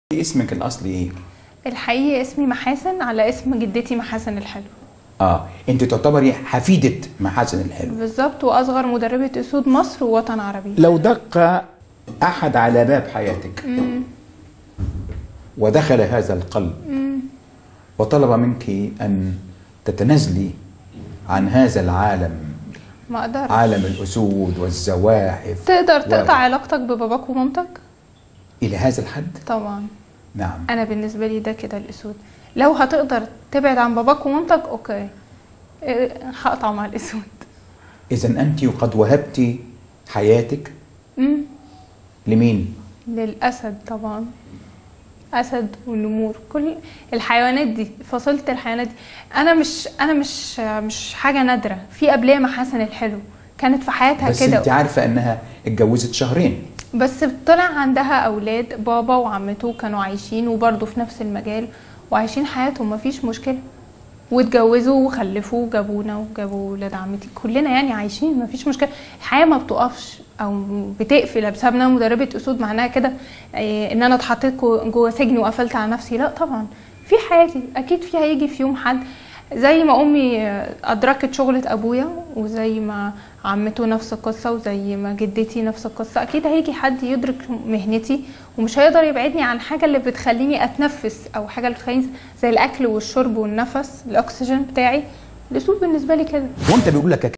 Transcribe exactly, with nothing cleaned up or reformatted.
اسمك الاصلي ايه؟ الحقيقي اسمي محاسن على اسم جدتي محاسن الحلو. اه انت تعتبري حفيدة محاسن الحلو بالظبط، واصغر مدربة اسود مصر ووطن عربي. لو دق احد على باب حياتك مم. ودخل هذا القلب مم. وطلب منك ان تتنازلي عن هذا العالم، ما اقدرش. عالم الاسود والزواحف، تقدر و... تقطع علاقتك بباباك ومامتك؟ الى هذا الحد؟ طبعا. نعم. انا بالنسبه لي ده كده الاسود. لو هتقدر تبعد عن باباك ومامتك اوكي، إيه، هقطع مع الاسود. اذا انت قد وهبت حياتك مم. لمين؟ للاسد طبعا. اسد والنمور، كل الحيوانات دي، فصيله الحيوانات دي. انا مش انا مش مش حاجه نادره، في قبليه محاسن الحلو كانت في حياتها بس كده. انت عارفه انها اتجوزت شهرين، بس طلع عندها اولاد، بابا وعمته كانوا عايشين وبرضه في نفس المجال وعايشين حياتهم، مفيش مشكله، واتجوزوا وخلفوا وجابونا وجابوا ولاد عمتي، كلنا يعني عايشين مفيش مشكله. الحياه ما بتقفش او بتقفل بسبب ان انا مدربه اسود، معناها كده إيه ان انا اتحطيت جوه سجن وقفلت على نفسي؟ لا طبعا، في حياتي اكيد فيها هيجي في يوم حد، زي ما امي ادركت شغله ابويا وزي ما عمته نفس القصه وزي ما جدتي نفس القصه، اكيد هيجي حد يدرك مهنتي ومش هيقدر يبعدني عن حاجه اللي بتخليني اتنفس، او حاجه اللي بتخليني زي الاكل والشرب والنفس، الاكسجين بتاعي. الاسود بالنسبه لي كده. وانت بيقول لك